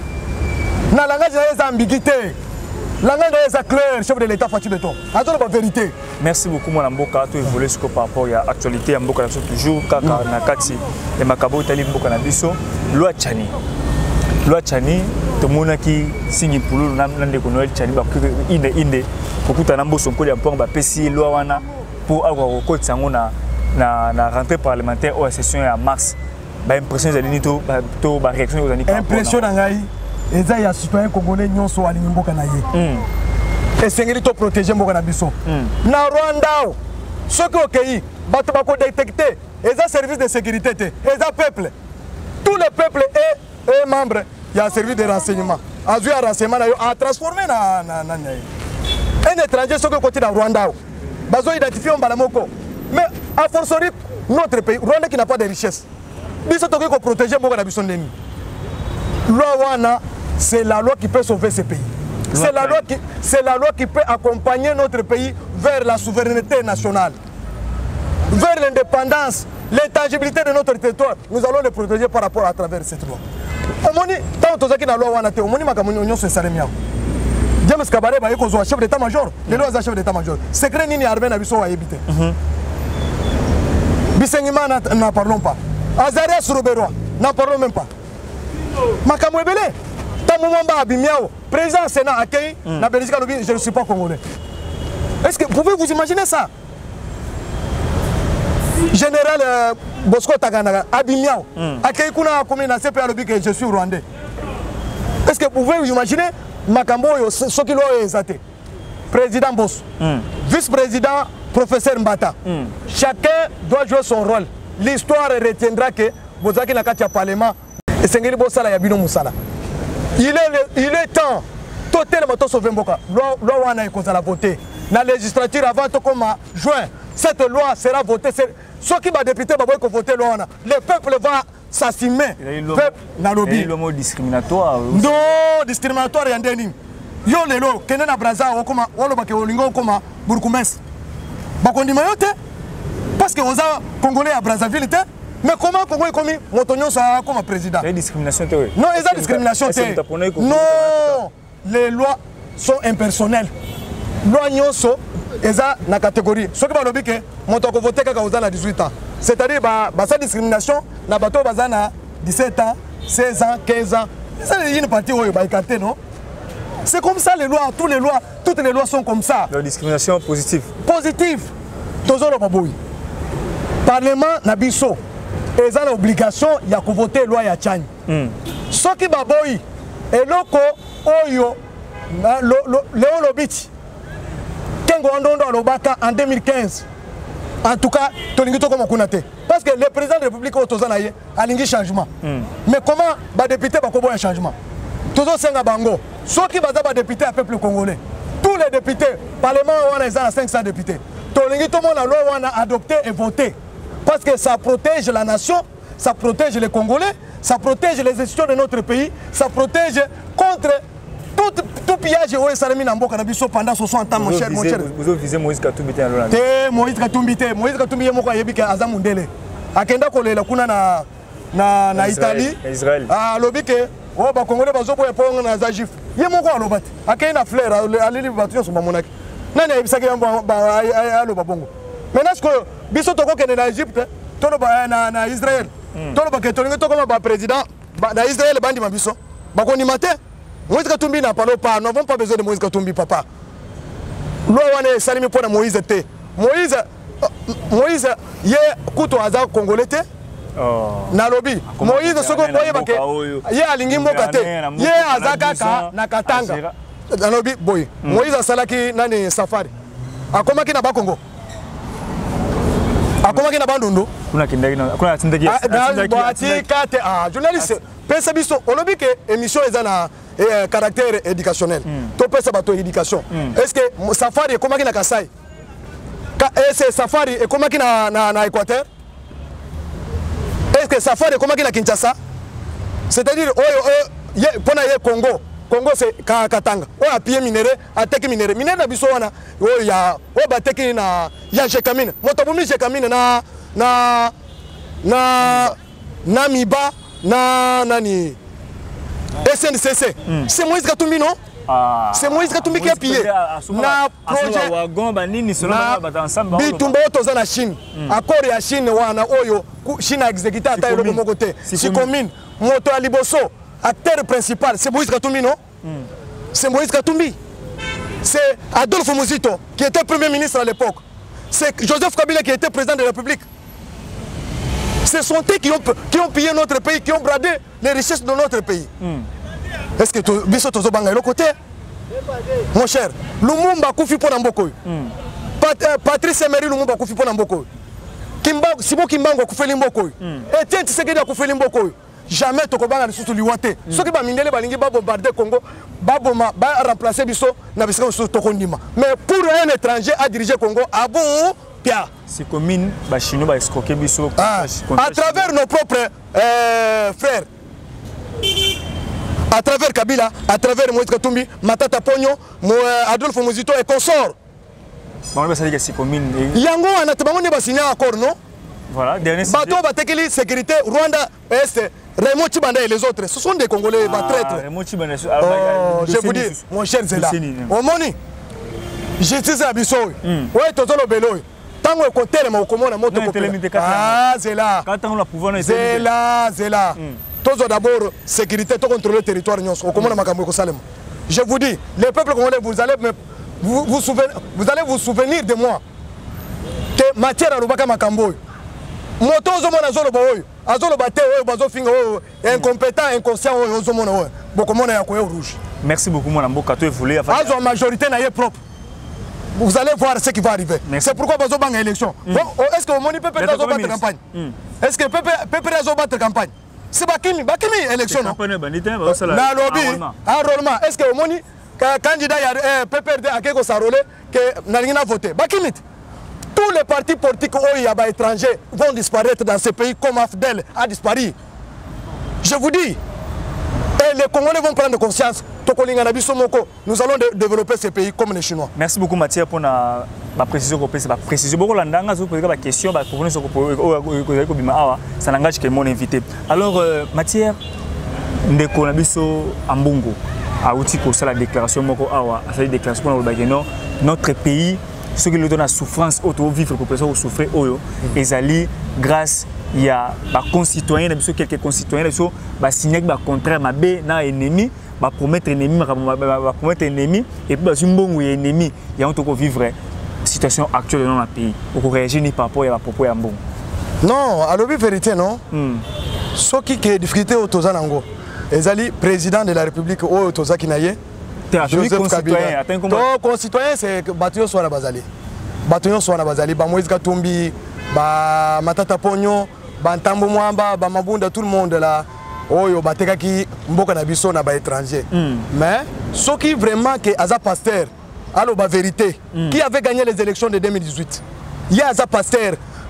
Dans le langage, il y a des ambiguïtés. Le langage est clair, chef de l'État Fatou Beton. Attends la vérité. Merci beaucoup, Mme Mboka. Tu évolues par rapport à l'actualité. Mboka toujours, Kaka, Nakati, et Makabo, Itali, Mboka, Nabiso. Loi Tchani. Loi Tchani, tout le monde qui signe pour nous, Nande Konoel Tchani, Inde, Inde, beaucoup de Nambo sont collés à point, P C I, Loi Wana, pour avoir au code Sango na na rentrée parlementaire ou à session en mars. Impression de l'unité, la réaction aux années. Impression d'Angaï. Et ça, il y a des citoyens congolais qui sont allés à Mboka. Et c'est ce qui protéger Mboka Biso. Na Rwanda, ceux qui ont accueilli, ils détecté, ils ont service de sécurité, ils ont peuple. Tout le peuple est, est membre, il y a un service de renseignement. Il y a un renseignement à transformer. Un étranger, ceux qui ont côté dans Rwanda, ils ont identifié un balamoko. Mais à force notre pays, Rwanda qui n'a pas de richesse. Ils sont qui protéger Mboka Biso. Loi Wana, c'est la loi qui peut sauver ce pays. C'est la loi qui, c'est la loi qui peut accompagner notre pays vers la souveraineté nationale, vers l'indépendance, l'intangibilité de notre territoire. Nous allons le protéger par rapport à travers cette loi. Tant que la loi Wana, on m'a se salemiao. James Kabare ba yeko chef d'état-major, les lois chef d'état-major. Secret nini armée na biso wa yebite. Bisengima n'en parlons pas. Azarias Roberoa, n'en parlons même pas. Makamou Ebele, Tamouamba Abimiao, président Sénat accueilli, la Belgique, je ne suis pas congolais. Est-ce que vous pouvez vous imaginer ça? général euh, Bosco Taganaga, Abignan, à Keikuna, comme il a C P A, que je suis rwandais. Est-ce que vous pouvez imaginer Makambo, ce qu'il a exaté? Président Boss, mm. vice-président, professeur Mbata. Mm. Chacun doit jouer son rôle. L'histoire retiendra que Bozaki n'a qu'à le Parlement et Sengeli Bossala Yabino Moussala. Il est, il est temps, totalement sauver Mboka. Loi Wana est contre la voter. Dans la législature avant comme juin, cette loi sera votée. Ceux qui vont député vont voter loi Wana. Le peuple va s'assumer. Il y a le mot discriminatoire. Non, discriminatoire, il y a un déni. Yo lelo kende na braza okoma wolo bake olingo okoma burkumes bakondi mayote parce que oza congolais à Brazzaville te mais comment Congo komi motonyo sa comme président c'est discrimination te non c'est discrimination te non les lois sont impersonnelles loi nyonso eza na catégorie ce qui va lobi que moto ko voter kaka oza na dix-huit ans c'est-à-dire ba ba sa discrimination na bato baza na dix-sept ans seize ans quinze ans ça c'est une partie oyo ba écarté non. C'est comme ça les lois, toutes les lois, toutes les lois sont comme ça. La discrimination positive. Positive. Toujours le baboui. Parlement Nabiso. Ils ont l'obligation de voter la loi ya Tchani. Ce qui baboui et loko oyo Léon Lobiti. Kengo Andondo Lobaka en deux mille quinze. En tout cas, Tolingito comme Kunate. Parce que le président de la République Otozanaye a lingi changement. Mais comment les députés vont un changement? Toujours Senga Bango. Ceux qui vont être députés à peuple congolais, tous les députés, Parlement a cinq cents députés. Tout le monde a loi a adopté et voté. Parce que ça protège la nation, ça protège les Congolais, ça protège les institutions de notre pays, ça protège contre tout, tout pillage et ça pendant soixante ans, mon cher. Vous avez visé Moïse Katumbi en Hollande. Moïse Katumbi, Moïse Katumbi, Moïse Katumbi, Azamundele. Akenda Kolela kuna na na na Italie. Israël. Ah, lobike. Oh, bah, Congolais, bah, zo pour répondre à Zajif. Il y a mon quoi, l'obat. À quel fleur, à l'île de Bâtillon, sur mon acte. Non, non, il s'agit à l'obabongo. Maintenant, ce que Bissot Togo qui est en Égypte, tout le monde en Israël. Tout le monde qui est en président, dans Israël, Bandi Mabiso. Bah, on y matin. Moïse Katumbi n'a pas pas. Nous n'avons pas besoin de Moïse Katumbi, papa. L'ouane salimi pour Moïse était. Moïse, Moïse, il y a couteau hasard congolais. Nalobi Moïse soko boye bake ye alingi mboka te ye azaka ka na Katanga nalobi boye Moïse asalaki nani safari akomaki na Bakongo akomaki na Bandundu kuna kindaki kuna tindaki bati kate ah journaliste pesa biso olobi ke émission eza na caractère éducationnel to pesa bato éducation est-ce que safari ekomaki na Kasai est-ce safari ekomaki na na Équateur? Est-ce que Safari est comme à Kinshasa? C'est-à-dire, pour le Congo, Congo c'est Katanga. On a pied minéré, a teki minéré. Minéré na biso wana, il y a o ba teki na ya jekamine. Motobumi jekamine na na na na miba na nani S N C C. C'est Moïse Katumbi non? Ah, c'est Moïse Katumbi qui a pillé. Na projet wagon banini selon ba ensemble. Bitumba otoza na Chine. Accord ya Chine wana oyo Chine a exécuté à taille de côté. Si commune, moto à Liboso, acteur principal, c'est Moïse Katumbi, non? Mm. C'est Moïse Katumbi. C'est Adolphe Muzito, qui était Premier ministre à l'époque. C'est Joseph Kabila qui était président de la République. Ce sont eux qui ont, qui ont pillé notre pays, qui ont bradé les richesses de notre pays. Mm. Est-ce que Bisso Tozobanga est le côté? Mon cher, Lumumba Koufi pour Nambokoy. Patrice Emery Lumumba Koufi pour Nambokoy. Sibo Kimbango Koufeli Mboko. Et tiens, tu sais que tu as Koufeli Mboko. Jamais tu vas sous l'Iwate. Ce qui va miner les va bombarder Congo, va remplacer Bisso, n'a pas sous Tokondima. Mais pour un étranger à diriger Congo, à bon, Pia. C'est commune, Bachino va escroquer Bisso. À travers nos propres frères. À travers Kabila, à travers Moïse Katumbi, Matata Pogno, Adolphe Muzito et consorts. Yango a n'a signé un accord, non? Voilà, dernier bateau Batekeli, sécurité, Rwanda, Est, Raymond Chibanda et les autres. Ce sont des Congolais traîtres. Oh, je vous dis, mon cher Zela. Au moni, justice à Bissau. Oui, Tozolo Beloy. Tant que côté, mais au commun, la moto. Ah, Zela. Zela, Zela. Tozo d'abord, sécurité, tout contrôler le territoire, au commun, Makambo Salem. Je vous dis, les peuples congolais, vous allez me. Vous, vous, souvenez, vous allez vous souvenir de moi que matière à Lubaka Makambo, moto ozomona azoloba oyo azoloba te oyo bazofinga oyo incompétent inconscient oyo ozomona oyo bokomona ya koyo rouge. Merci beaucoup mon amboka to évoluer avant azo majorité na ye propre. Vous allez voir ce qui va arriver. C'est pourquoi bazo banga élection. Mm. Bon, est-ce que au moni Pepe azo battre campagne? Mm. Est-ce que Pepe Pepe azo battre campagne? C'est Bakimi Bakimi élection non. Na lobby enrôlement. Est-ce que au moni candidat ya P P R D akeko sarolé que nalingina voter Bakimi. Tous les partis politiques aux étrangers vont disparaître dans ce pays comme Afdel a disparu. Je vous dis, et les Congolais vont prendre conscience. Nous allons développer ce pays comme les Chinois. Merci beaucoup Mathieu pour la précision. La précision. Beaucoup d'endroits vous posez la question, ça n'engage que mon invité. Alors Mathieu, ndeko nabiso ambungo a outil pour ça la déclaration moko awa, la déclaration pour notre pays. Ceux qui ont la souffrance, auto vivre pour personnes qui souffrent, ils allaient grâce il y a des concitoyens, quelques concitoyens, qui signé un contrat avec un ennemi, qui promettre ennemi, promettre ennemi, et puis si bon ennemi, il y a un truc vivre la situation actuelle dans le pays. Pour réagir ni par rapport à propos bon. Non, à la vérité non. Ceux qui ont difficulté au Tozanango, ils allaient président de la République au Tozakinaye. Joseph Kabila. Donc, concitoyens, c'est que Batuyo soit na bazali. Batuyo soit na bazali. Ba Moïse Katumbi, ba Matata Pogno, ba Ntambo Mwamba, ba Mabunda, tout le monde là. Oyo, ba Tekaki, Mboka na biso na ba étranger. Mais, ceux qui vraiment que Aza Pasteur, allo ba vérité, qui avait gagné les élections de deux mille dix-huit. Il y a Aza Pasteur,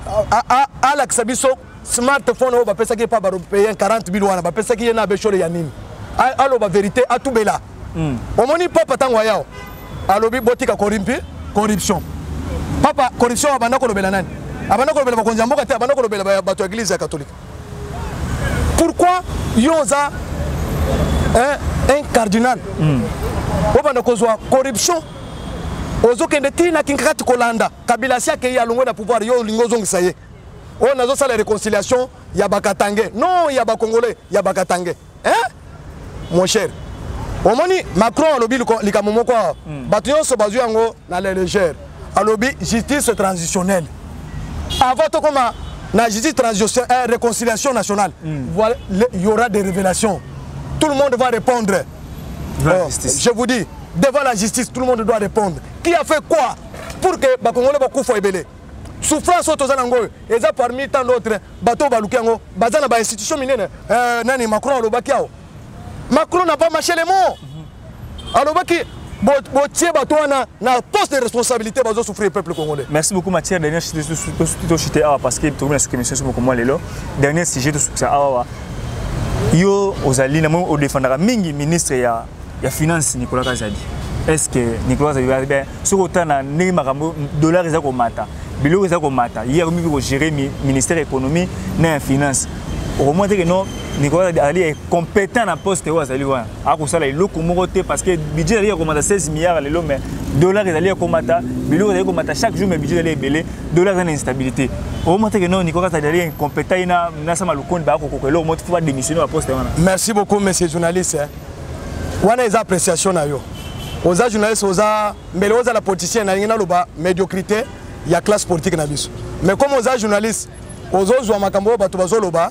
à l'Axabiso, smartphone, ba pesa qui pas payer quarante mille wana, ba pesa qui na bechole yanini. Allo ba vérité, à tout bela. Au moni papa tango yao alobi botika corruption papa corruption abana ko lobela nani abana ko lobela bakonzi mboka te abana ko lobela bato ya église catholique. Pourquoi yoza un un cardinal obana kozwa corruption ozokende tina kinkati kolanda kabila sia ke ya longo na pouvoir yo lingozo ngisaye on nazo sala réconciliation ya bakatange non ya bakongolais ya bakatange hein mon cher. Au moni Macron a lobby le camomo quoi. Batuyon se base yango na la légère. A lobby justice transitionnelle. Avant tout comme la justice transitionnelle, réconciliation nationale. Voilà, il y aura des révélations. Tout le monde va répondre. Oh, je vous dis, devant la justice, tout le monde doit répondre. Qui a fait quoi pour que Bakongole Bakou soit ébélé? Souffrance aux Zanango, et ça parmi tant d'autres, bateau Baloukiango, Bazana ba institution minienne, Nani Macron le Bakiao. Macron n'a pas marché les mots. Alors, Botier Batouana n'a poste de responsabilité pour souffrir le peuple congolais. Merci beaucoup Mathieu. Dernier sujet parce que tout le monde a commission sur moi lelo. Dernier sujet de succès yo ozali na mo défendra mingi ministre ya ya finance Nicolas Kazadi. Est-ce que Nicolas Kazadi va bien sur autant na ne makambo dollars za ko mata. Bilo za ko mata. Hier mi ko gérer ministère économie na finance. Au moins que non Nicolas Ali est compétent dans le poste où Azali wa akusala iloko morote parce que budget ali akomata seize milliards lelo mais dollars ali akomata bilo ali akomata chaque jour mais budget ali belé dollars en instabilité. Au moins que non Nicolas Ali est compétent ina na sama lukonde ba ko ko lelo mo faut démissionner au poste wana. Merci beaucoup monsieur journaliste. Wana les appréciations na yo. Aux journalistes aux mais aux la politicien na ngina loba médiocrité ya classe politique na biso. Mais comme aux journalistes aux autres makambo bato bazoloba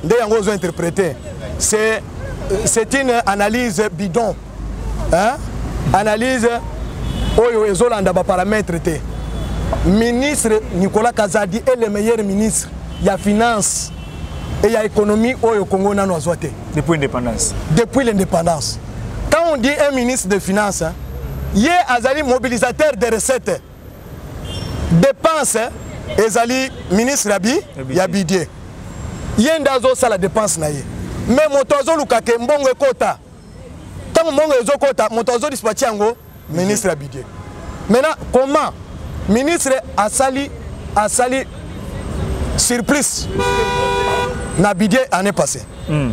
c'est c'est une analyse bidon, hein? Analyse oyo ezolanda ba paramètres te. Ministre Nicolas Kazadi est le meilleur ministre. Il y a finance et il y a économie au Congo nano azote. Depuis l'indépendance. Depuis l'indépendance. Quand on dit un ministre de finances, hein, il est azali mobilisateur des recettes, dépenses, ezali ministre Rabi, Yabidie. Yendazo ça la dépense naie. Mais motozo lukake mbongo ekota. Tant mbongo ezokota, motozo dispatchi yango ministre Abidie. Maintenant comment ministre Asali Asali surplus na Abidie année passée. Mm.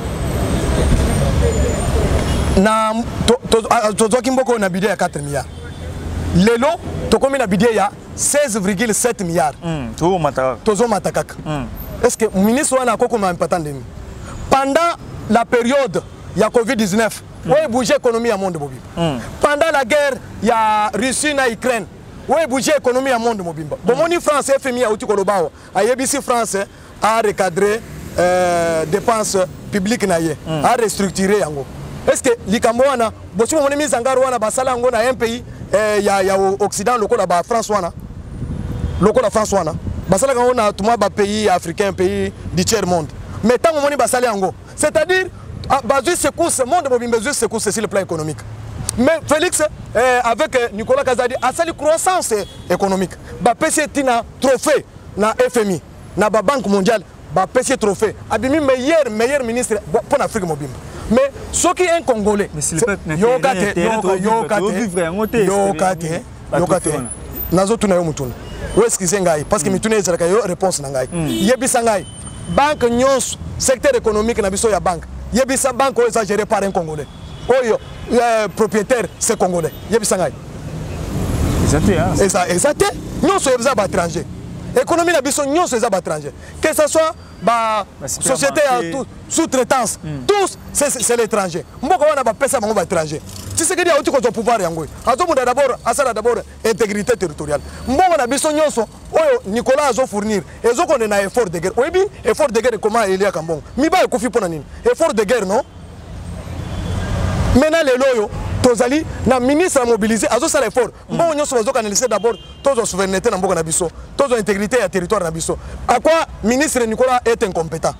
Na tozo kimboko na Abidie ya quatre milliards. Lelo tokomi na Abidie ya seize virgule sept milliards. Mm. Tozo mataka. Tozo matakaka. Mm. Est-ce que le ministre a pendant la période il y a Covid dix-neuf, où est bougé l'économie à monde. Pendant la guerre, il y a Russie et Ukraine, ouais budget économie à monde mobimba bon moni France F M I a outi kolobao a yebisi France a recadrer euh, dépenses publiques na ye mm. a restructurer yango est-ce que likambo wana bosi moni mizangaro wana basala ngo na un pays eh, ya ya occident lokola ba France wana lokola France wana basala ngo na tuma ba pays africain pays du tiers monde mais tant moni basala yango c'est-à-dire bazu secousse monde mobimba bazu secousse sur le plan économique. Mais Félix, euh, avec euh, Nicolas Kazadi, a sali croissance économique. Ba P C tina trophée na F M I, na ba Banque mondiale, ba P C trophée. Abimi meilleur meilleur ministre pour l'Afrique mobile. Mais ce qui est un Congolais, mais si le peuple yo kate yo yo kate yo kate yo kate nazo tuna yo mutuna. Où est-ce qu'ils ngai parce que mituna ezalaka yo réponse na ngai. Yebisa ngai banque nyons secteur économique na biso ya banque. Yebisa banque o eza géré par un Congolais. Oyo le propriétaire c'est congolais yebisangai exact exact non c'est des étrangers économie la biso non c'est des étrangers que ce soit ba société sous-traitance tous c'est l'étranger mboko wana ba pesa bango ba étranger tu sais que dia uti ko pouvoir yango azo munda d'abord asala d'abord intégrité territoriale mboko na biso nyonso oyo Nicolas azo fournir ezo ko na effort de guerre oyebi effort de guerre comment il y a kambongo mi ba ko fi pona nini effort de guerre non. Maintenant les loyaux, tozali na ministre mobilisé, azo sala effort. Bon nyonso bazo canaliser d'abord tozo souveraineté na mboka na biso, tozo intégrité ya territoire na biso. À quoi ministre Nicolas est incompétent?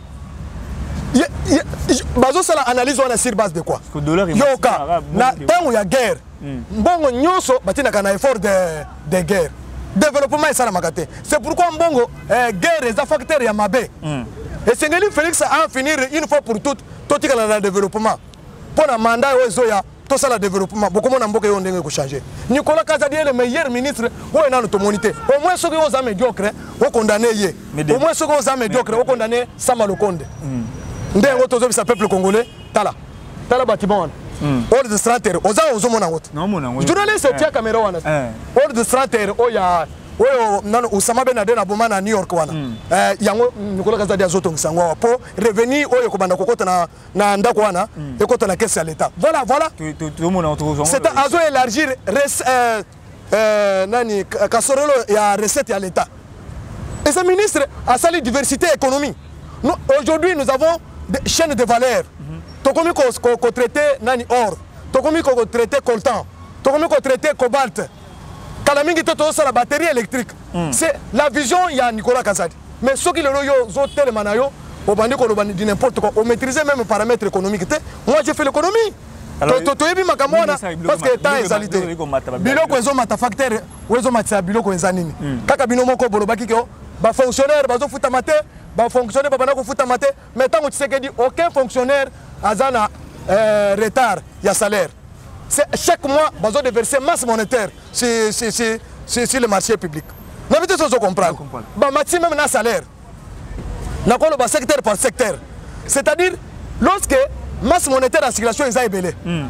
Bazo sala analyse wana sur base de quoi? Yoka na tango ya guerre. Mbongo nyonso batina kana effort de de guerre. Développement et sala makate. C'est pourquoi mbongo eh, guerre est un facteur ya mabe. Et Sengeli Félix a finir une fois pour toutes totika na développement. Pour un mandat ozoya tout ça le développement beaucoup de mboka yo ndenge ko changer. Nicolas Kazadi est le meilleur ministre o na notre monité. Au moins ceux qui ont médiocre o condamné ye. Au moins ceux qui ont médiocre o condamné Sama Lokonde. Ndenge tozo bisa peuple congolais tala. Tala bâtiment. Ordre de stratégie oza ozomona ngoto. Non mona ngoto. Journaliste tia caméra wana. Ordre de stratégie o ya oyo nano Osama Ben Laden aboma na New York wana eh yango Nicolas Kazadi azotongisa ngwa po revenu oyo kobanda kokota na na ndako wana ekota na caisse ya l'état voilà voilà c'est azo élargir euh euh nani kasorolo ya recette ya l'état et ce ministre a sali diversité économique aujourd'hui nous avons des chaînes de valeur tokomi ko ko traiter nani or tokomi ko traiter coltan tokomi ko traiter cobalt. Kalamingi toto sa la batterie électrique. Mm. C'est la vision il y a Nicolas Kazadi. Mais ceux qui le yo zo tellement na yo au bandi ko dit n'importe quoi, on maîtriser même les paramètres économiques. Moi j'ai fait l'économie. To to yebi makamona parce que temps ezalité. Biloko ezo mata facteur, ezo mata biloko ezanini. Kaka bino moko bolobaki ko ba fonctionnaire bazo futa mate, ba fonctionnaire bana ko futa mate, mais tant que tu sais que dit aucun fonctionnaire azana euh, retard ya salaire. Chaque mois, ils ont déversé masse monétaire sur, sur, sur, sur, sur le marché public. Nous avons comprendre. Bah, maximum na salaire. Nous avons secteur par secteur. C'est-à-dire, lorsque masse monétaire en circulation est élevée, mm.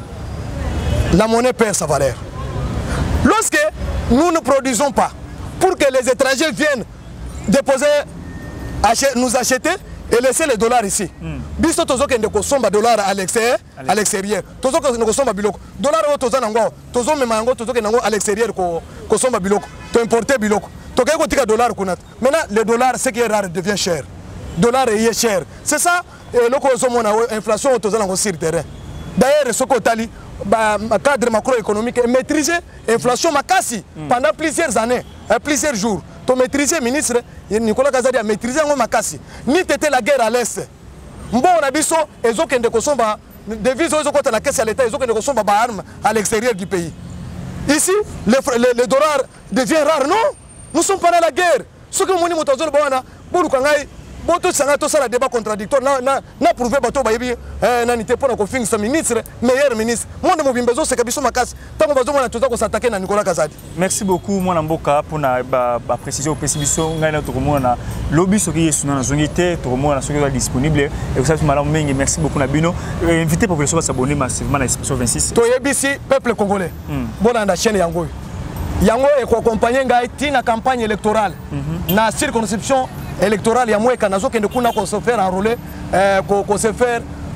la monnaie perd sa valeur. Lorsque nous ne produisons pas, pour que les étrangers viennent déposer, acheter, nous acheter, et laisser les dollars ici. Biso tozo kende ko somba dollars à l'extérieur, à l'extérieur. Tozo ko somba biloko. Dollar o tozo nango, tozo memango tozo ke nango à l'extérieur ko ko somba biloko. To importer biloko. To ke ko tika dollar kunat. Maintenant le dollar ce qui est rare devient cher. Dollar est cher. C'est ça loko zo mona inflation tozo nango sur terrain. D'ailleurs ce ko tali ba cadre macroéconomique maîtriser inflation makasi pendant plusieurs années, plusieurs jours. To maîtriser ministre Nicolas Kazadi a maîtrisé ngo makasi ni tete la guerre à l'est mbo na biso ezokende kosomba devise ezokota na caisse ya l'état ezokende kosomba ba armes à l'extérieur du pays ici le, le, le dollar devient rare non nous sommes pas dans la guerre ce que moni motazolo bana bolu kangai boto sanga to sala débat contradictoire na na na prouver bato ba yebi eh nani te pona ko finir ministre meilleur ministre monde mobimbezo c'est kabiso makasi tango bazo mona toza ko s'attaquer na Nicolas Kazadi. Merci beaucoup mwana mboka pour na ba, ba précision précision ngai na to komona lobby soki yesu na zongité to komona soki est disponible et vous savez malamu mengi merci beaucoup na bino invité population à s'abonner massivement à Expression vingt-six to yebisi peuple congolais bona na chaîne yango yango e ko accompagner ngai tina campagne électorale na circonscription électorale ya mweka nazo kende kuna ko se faire enrôler euh, ko ko se faire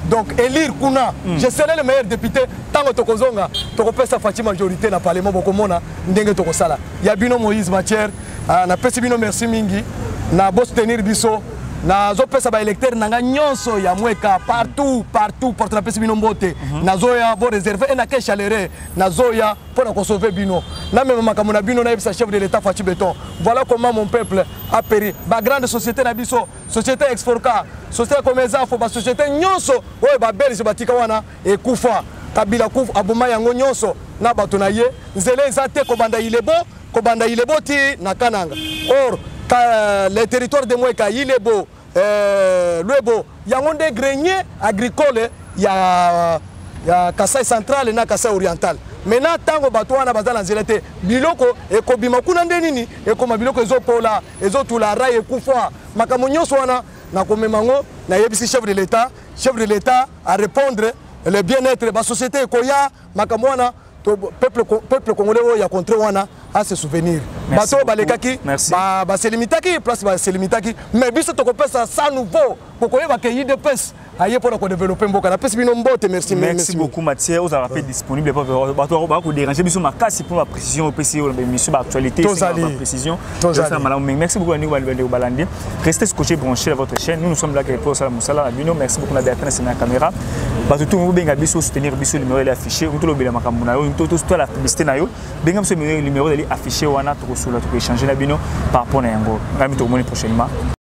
donc élire kuna mm. je serai le meilleur député tango tokozonga tokopesa Fati majorité na parlement bokomona ndenge tokosala ya bino Moïse Mathière uh, na pesi bino merci mingi na bo soutenir biso na zo pesa ba électeur nanga nyonso ya mweka partout partout partout na pesi bino mbote mm -hmm. na zoya bo réserver et na ke chalere na zoya pour na sauver bino na même makambo na bino na ebisa chef de l'état Fati Beton voilà comment mon peuple a péri ba grande société na biso société Exforca société comme ezafo ba société nyonso oyo ba belge batika wana e kufa kabila kufa abuma yango nyonso na bato na ye nzele ezate ko banda ilebo ko banda ilebo ti na kananga or ka les territoires de Mweka ilebo euh Lwebo yango de grenier agricole ya ya Kasai central na Kasai oriental maintenant tango bato wana bazala nzela te biloko ekobima kuna nde nini ekoma biloko ezopola ezotula rai ekufa makambo nyonso wana na komemango na yebisi chef de l'état chef de l'état à répondre le bien-être ba société ekoya makambo wana to peuple peuple congolais ya contre wana à se souvenir bato balekaki ba ba selimitaki place ba selimitaki mais biso to kopesa ça nouveau pour koyeba ke I D P S aye pour ko développer mboka na pesi bino mbote merci merci beaucoup Mathieu vous avez fait disponible pour bato ba ko déranger biso makasi pour la précision pesi émission ba actualité c'est la précision merci beaucoup Niko Balandi restez scotché branché à votre chaîne nous nous sommes là pour ça musala bino merci beaucoup na derrière la caméra bato tout benga biso soutenir biso numéro est affiché tout le bela makambo na yo tout tout la publicité na yo benga biso numéro est affiché wana to ko sula to échanger na bino par rapport na yango ngami to moni prochainement.